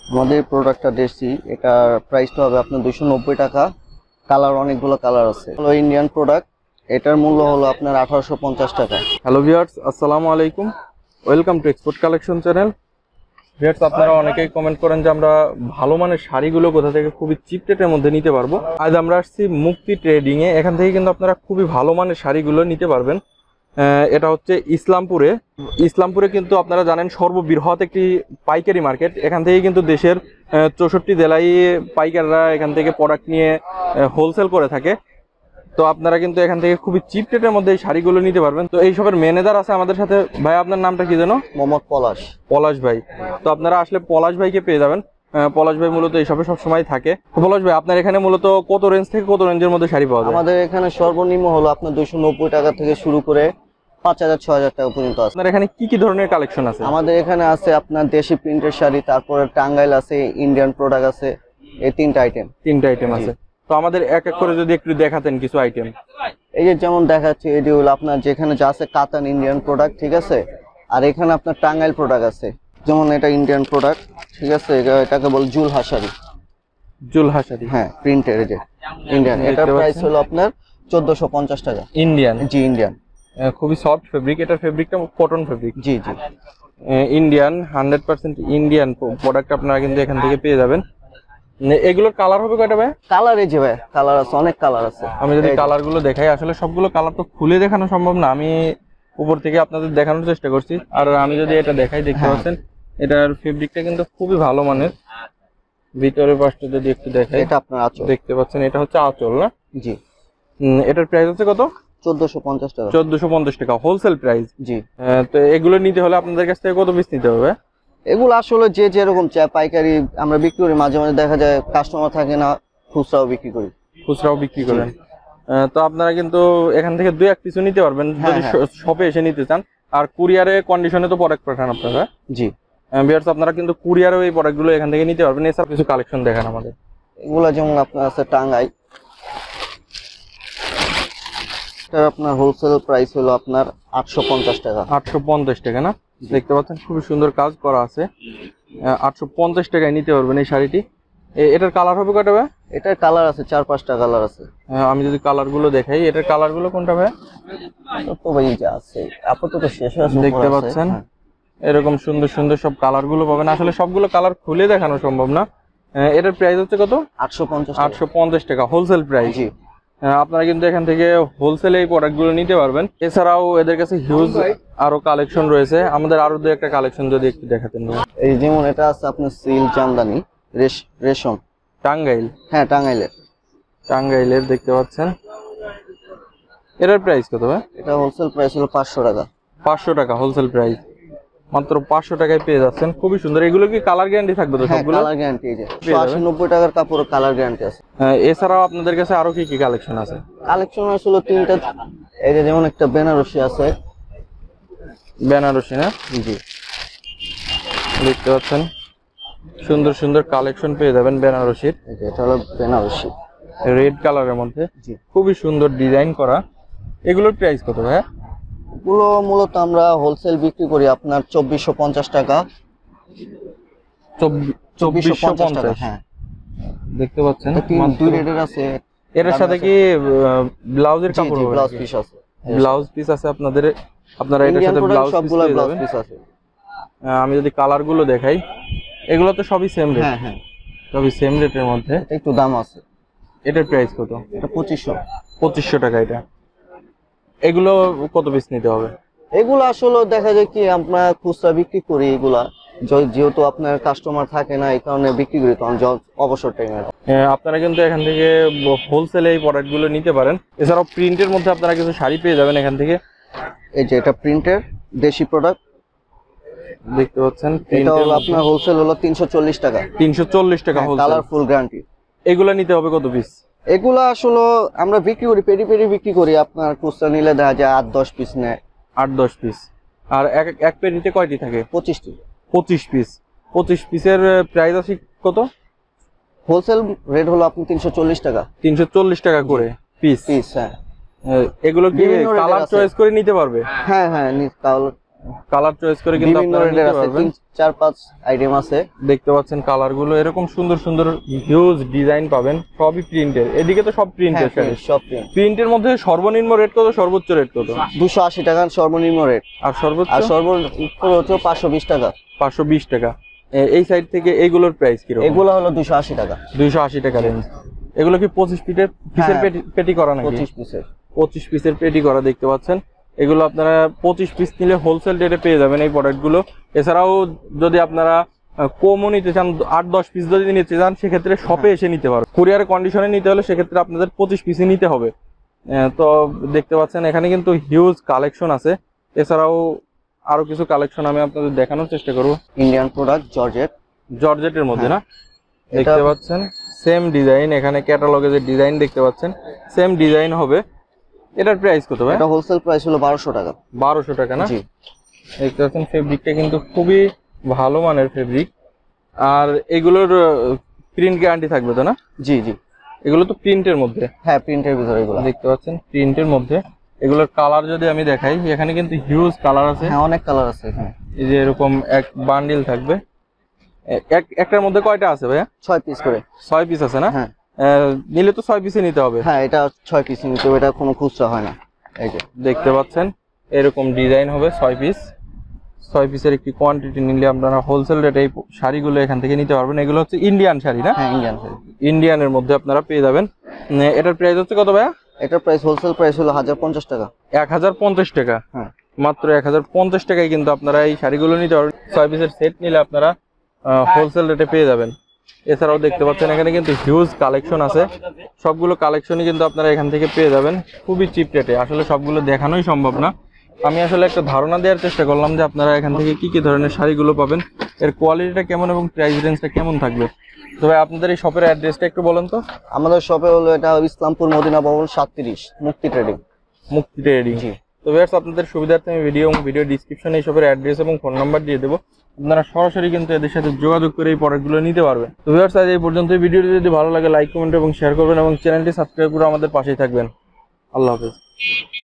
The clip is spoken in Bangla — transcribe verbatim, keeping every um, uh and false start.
আমাদের প্রোডাক্টটা দেশি, এটা প্রাইসটা হবে আপনার দুইশো নব্বই টাকা। কালার অনেকগুলো কালার আছে, হলো ইন্ডিয়ান প্রোডাক্ট। এটার মূল্য হলো আপনার আঠারোশো পঞ্চাশ টাকা। হ্যালো ভিউয়ার্স, আসসালামু আলাইকুম, welcome to export collection channel. Viewers, আপনারা অনেকেই কমেন্ট করেন যে আমরা ভালো মানের শাড়িগুলো কোথা থেকে খুবই চিপ রেটের মধ্যে নিতে পারবো। আজ আমরা আসছি মুক্তি ট্রেডিং এ। এখান থেকে কিন্তু আপনারা খুবই ভালো মানের শাড়িগুলো নিতে পারবেন। এটা হচ্ছে ইসলামপুরে। ইসলামপুরে কিন্তু আপনারা জানেন সর্ববৃহৎ একটি পাইকারি মার্কেট। এখান থেকে কিন্তু দেশের চৌষট্টি জেলায় পাইকাররা এখান থেকে প্রোডাক্ট নিয়ে হোলসেল করে থাকে। তো আপনারা কিন্তু এখান থেকে খুবই চিপ রেটের মধ্যে এই শাড়িগুলো নিতে পারবেন। তো এই সবের ম্যানেজার আছে আমাদের সাথে। ভাই, আপনার নামটা কি যেন? মোহাম্মদ পলাশ। পলাশ ভাই। তো আপনারা আসলে পলাশ ভাইকে পেয়ে যাবেন। পলাশ ভাই মূলত এইসবে সবসময় থাকে। পলাশ ভাই, আপনার এখানে মূলত কত রেঞ্জ থেকে কত রেঞ্জের মধ্যে শাড়ি পাওয়া যায়? আমাদের এখানে সর্বনিম্ন হলো আপনার দুইশো নব্বই টাকা থেকে শুরু করে পাঁচ হাজার ছয় হাজার টাকা পর্যন্ত আছে। আপনার এখানে কি কি ধরনের কালেকশন আছে? আমাদের এখানে আছে আপনার দেশি প্রিন্টের শাড়ি, তারপরে টাঙ্গাইল আছে, ইন্ডিয়ান প্রোডাক্ট আছে। এই তিনটা আইটেম তিনটা আইটেম আছে। তো আমাদের এক এক করে যদি একটু দেখাতেন কিছু আইটেম। এই যে যেমন দেখাচ্ছি, এটি হলো আপনার যেখানে যা আছে কাতান ইন্ডিয়ান প্রোডাক্ট, ঠিক আছে। আর এখানে আপনার টাঙ্গাইল প্রোডাক্ট আছে, যেমন এটা ইন্ডিয়ান প্রোডাক্ট, ঠিক আছে। এটাকে বল জুলহা শাড়ি। জুলহা শাড়ি, হ্যাঁ, প্রিন্টের। এই যে ইন্ডিয়ান, এটার প্রাইস হলো আপনার চোদ্দশো পঞ্চাশ টাকা। ইন্ডিয়ান? জি, ইন্ডিয়ান। খুবই সফট ফেব্রিক। এটার ফেব্রিকটা কটন ফেব্রিক। জি জি, Indian, hundred percent Indian product আপনারা কিন্তু এখান থেকে পেয়ে যাবেন। এগুলোর কালার হবে কয়টা ভাই? কালার এই যে ভাই, কালার আছে, অনেক কালার আছে। আমি যদি কালার গুলো দেখাই, আসলে সবগুলো কালার তো খুলে দেখানো সম্ভব না, আমি উপর থেকে আপনাদের দেখানোর চেষ্টা করছি। আর আমি যদি এটা দেখাই, দেখতে পাচ্ছেন এটার ফেব্রিকটা কিন্তু খুবই ভালো মানের। ভিতরের পাশটা যদি একটু দেখাই, এটা আপনার আঁচল, দেখতে পাচ্ছেন এটা হচ্ছে আঁচল না? জি। এটার প্রাইস হচ্ছে কত? চোদ্দশো পঞ্চাশ টাকা। চোদ্দশো পঞ্চাশ টাকা হোলসেল প্রাইস। জি। তো এগুলো নিতে হলে আপনাদের কাছ থেকে কত পিস নিতে হবে? এগুলো আসলে যে যেরকম চায়, পাইকারি আমরা বিক্রি করি, মাঝে মাঝে দেখা যায় কাস্টমার থাকে না, খুচরাও বিক্রি করি। খুচরাও বিক্রি করেন? তো আপনারা কিন্তু এখান থেকে দুই এক পিসও নিতে পারবেন যদি শপে এসে নিতে চান। আর কুরিয়ারে কন্ডিশনে তো প্রোডাক্ট পাঠান আপনারা? জি। ভিউয়ার্স, আপনারা কিন্তু কুরিয়ারেও এই প্রোডাক্টগুলো এখান থেকে নিতে পারবেন। এছাড়া কিছু কালেকশন দেখান আমাদের। এগুলো যেমন আপনার আছে টাঙ্গাই, এটা আপনার হোলসেল প্রাইস হলো আপনার আটশো পঞ্চাশ টাকা। আটশো পঞ্চাশ টাকা না? দেখতে পাচ্ছেন খুবই সুন্দর কাজ করা আছে। আটশো পঞ্চাশ টাকায় নিতে পারবেন এই শাড়িটি। এটার কালার হবে কয়টা ভাই? এটার কালার আছে চার পাঁচটা কালার আছে। আমি যদি কালার গুলো দেখাই, এটার কালার গুলো কোনটা ভাই? তো ভাই যা আছে আপাতত শেষ আছে। দেখতে পাচ্ছেন এরকম সুন্দর সুন্দর সব কালার গুলো পাবেন। আসলে সবগুলো কালার খুলে দেখানো সম্ভব না। এটার প্রাইস হচ্ছে কত? আটশো পঞ্চাশ। আটশো পঞ্চাশ টাকা হোলসেল প্রাইস। জি। আপনারা কিন্তু এখান থেকে হোলসেলে এই প্রোডাক্ট গুলো নিতে পারবেন। এছাড়াও এদের কাছে হিউজ আরো কালেকশন রয়েছে। আমাদের আরো দু একটা কালেকশন যদি একটু দেখাতেন। এই যেমন এটা আছে আপনার সিল জামদানি রেশম, টাঙ্গাইল। হ্যাঁ, টাঙ্গাইলের। টাঙ্গাইলের দেখতে পাচ্ছেন। এটার প্রাইস কত ভাই? এটা হোলসেল প্রাইস হলো পাঁচশো টাকা। পাঁচশো টাকা হোলসেল প্রাইস, মাত্র পাঁচশো টাকায় পেয়ে যাচ্ছেন। খুবই সুন্দর। এগুলো কি কালার গ্যারান্টি থাকবে তো সবগুলো? Colour guarantee. এই যে আশি নব্বই টাকার কাপড় কালার গ্যারান্টি আছে। এছাড়াও আপনাদের কাছে আরো কি কি কালেকশন আছে? কালেকশন আসলে তিনটা। এই যে যেমন একটা বেনারসি আছে। বেনারসি না? জি। দেখতে পাচ্ছেন সুন্দর সুন্দর কালেকশন পেয়ে যাবেন বেনারসির। এটা হলো বেনারসি, রেড কালারের মধ্যে খুবই সুন্দর ডিজাইন করা। এগুলোর প্রাইস কত ভাই? এগুলো মূলত আমরা হোলসেল বিক্রি করি আপনার চব্বিশশো পঞ্চাশ টাকা। চব্বিশশো পঞ্চাশ টাকা, হ্যাঁ। দেখতে পাচ্ছেন দুই রেটের আছে। এর সাথে কি ব্লাউজের কাপড়? ব্লাউজ পিস আছে। ব্লাউজ পিস আছে আপনাদের। আপনারা এটার সাথে ব্লাউজ সবগুলো ব্লাউজ পিস আছে। আমি যদি কালার গুলো দেখাই, এগুলো তো সবই সেম রেট। হ্যাঁ হ্যাঁ, সবই সেম রেটের মধ্যে। একটু দাম আছে। এটার প্রাইস কত? এটা পঁচিশশো। পঁচিশশো টাকা এটা। এগুলো কত পিস নিতে হবে? এগুলো আসলে দেখা যায় কি আমরা খুচরা বিক্রি করি, এগুলা যেহেতু আপনার কাস্টমার থাকে না, এই কারণে বিক্রি করি তখন অবসর টাইমে। আপনারা কিন্তু এখান থেকে হোলসেলে এই প্রোডাক্ট গুলো নিতে পারেন। এছাড়াও প্রিন্টের মধ্যে আপনারা কিছু শাড়ি পেয়ে যাবেন এখান থেকে। এই যে এটা প্রিন্টের দেশি প্রোডাক্ট, দেখতে পাচ্ছেন। এটা হলো আপনার হোলসেল হলো তিনশো চল্লিশ টাকা। তিনশো চল্লিশ টাকা হোলসেল, কালারফুল গ্যারান্টি। এগুলা নিতে হবে কত পিস? এগুলা আসলে আমরা বিক্রি করি পেরি পেরি বিক্রি করি। আপনার খুচরা নিলে দেখা যায় আট দশ পিস নেয়। আট দশ পিস। আর এক এক পেরিতে কয়টি থাকে? পঁচিশটি। পঁচিশ পিস। পঁচিশ পিসের প্রাইস আছে কত? হোলসেল রেট হলো আপনি তিনশো চল্লিশ টাকা। তিনশো চল্লিশ টাকা করে পিস। পিস, হ্যাঁ। এগুলো কি কালার চয়েস করে নিতে পারবে? হ্যাঁ হ্যাঁ, কালার চয়েস করে কিন্তু বিভিন্ন আপনারা রেটের নিতে আছে, পারবেন। তিন চার পাঁচ আইটেম আছে। দেখতে পাচ্ছেন কালার গুলো এরকম সুন্দর সুন্দর হিউজ ডিজাইন পাবেন, সবই প্রিন্টের। এদিকে তো সব প্রিন্টের শাড়ি। সব প্রিন্ট। প্রিন্টের মধ্যে সর্বনিম্ন রেট কত, সর্বোচ্চ রেট কত? দুশো আশি টাকা সর্বনিম্ন রেট, আর সর্বোচ্চ? আর সর্বোচ্চ হচ্ছে পাঁচশো বিশ টাকা। পাঁচশো বিশ টাকা। এ- এই সাইড থেকে এইগুলোর প্রাইস কিরকম? এগুলো হলো দুশো আশি টাকা। দুইশো আশি টাকা রেঞ্জ। এগুলো কি পঁচিশ পিসের পিসের হ্যাঁ, পেটি পেটি করা নাকি? পঁচিশ পিসের। পঁচিশ পিসের পেটি করা দেখতে পাচ্ছেন। এগুলো আপনারা পঁচিশ পিস নিলে হোলসেল রেটে পেয়ে যাবেন এই প্রোডাক্টগুলো। এছাড়াও যদি আপনারা আহ, কমও নিতে চান, আট দশ পিস যদি নিতে চান, সেক্ষেত্রে শপে এসে নিতে পারবেন। কুরিয়ার কন্ডিশনে নিতে হলে সেক্ষেত্রে আপনাদের পঁচিশ পিসই নিতে হবে। আহ, তো দেখতে পাচ্ছেন এখানে কিন্তু হিউজ কালেকশন আছে। এছাড়াও আরো কিছু কালেকশন আমি আপনাদের দেখানোর চেষ্টা করবো। Indian product, georgette. জর্জেটের মধ্যে না? এটা- দেখতে পাচ্ছেন সেম ডিজাইন, এখানে ক্যাটালগে যে ডিজাইন দেখতে পাচ্ছেন সেম ডিজাইন হবে। এটার প্রাইস কত ভাই? এটা হোলসেল প্রাইস হলো বারোশো টাকা। বারোশো টাকা না? জি। দেখতে পাচ্ছেন ফেব্রিকটা কিন্তু খুবই ভালো মানের ফেব্রিক। আর এগুলোর প্রিন্ট গ্যারান্টি থাকবে তো না? জি জি। এগুলো তো প্রিন্টের মধ্যে। হ্যাঁ, প্রিন্টের ভিতরে এগুলো। দেখতে পাচ্ছেন প্রিন্টের মধ্যে। এগুলোর কালার যদি আমি দেখাই, এখানে কিন্তু হিউজ কালার আছে। হ্যাঁ, অনেক কালার আছে এখানে। এই যে এরকম এক বান্ডিল থাকবে। এ- এক একটার মধ্যে কয়টা আছে ভাইয়া? ছয় পিস করে। ছয় পিস আছে না? হ্যাঁ আহ, নিলে তো ছয় পিসে নিতে হবে। হ্যাঁ, এটা ছয় পিস নিতে হবে, এটা কোনো খুচরা হয় না। এই যে দেখতে পাচ্ছেন এরকম ডিজাইন হবে ছয় পিস। ছয় পিসের একটি কোয়ান্টিটি নিলে আপনারা হোলসেল রেটে এই শাড়িগুলো এখান থেকে নিতে পারবেন। এগুলো হচ্ছে ইন্ডিয়ান শাড়ি না? হ্যাঁ, ইন্ডিয়ান। ইন্ডিয়ানের মধ্যে আপনারা পেয়ে যাবেন। উম, এটার প্রাইস হচ্ছে কত ভাইয়া? এটার প্রাইস হোলসেল প্রাইস হলো হাজার পঞ্চাশ টাকা। এক হাজার পঞ্চাশ টাকা। হ্যাঁ, মাত্র এক হাজার পঞ্চাশ টাকায় কিন্তু আপনারা এই শাড়িগুলো নিতে পারবেন। ছয় পিসের সেট নিলে আপনারা হোলসেল রেটে পেয়ে যাবেন। এছাড়াও দেখতে পাচ্ছেন এখানে কিন্তু হিউজ কালেকশন আছে। সবগুলো কালেকশনই কিন্তু আপনারা এখান থেকে পেয়ে যাবেন খুবই চিপ রেটে। আসলে সবগুলো দেখানোই সম্ভব না। আমি আসলে একটা ধারণা দেওয়ার চেষ্টা করলাম যে আপনারা এখান থেকে কি কি ধরনের শাড়িগুলো পাবেন, এর কোয়ালিটিটা কেমন এবং প্রাইস রেঞ্জটা কেমন থাকবে। তবে আপনাদের এই শপের অ্যাড্রেসটা একটু বলেন তো। আমাদের শপে হলো এটা ইসলামপুর মদিনা ভবন সাতত্রিশ, মুক্তি ট্রেডিং। মুক্তি ট্রেডিং। জি। তো ভিউয়ার্স, আপনাদের সুবিধার্থে আমি ভিডিও এবং ভিডিও ডিসক্রিপশনে এই শপের অ্যাড্রেস এবং ফোন নাম্বার দিয়ে দেবো। আপনারা সরাসরি কিন্তু এদের সাথে যোগাযোগ করে এই প্রোডাক্টগুলো নিতে পারবেন। তো ভিউয়ার্স, আজ এই পর্যন্ত। ভিডিওটি যদি ভালো লাগে লাইক, কমেন্ট এবং শেয়ার করবেন এবং চ্যানেলটি সাবস্ক্রাইব করে আমাদের পাশেই থাকবেন। আল্লাহ হাফেজ।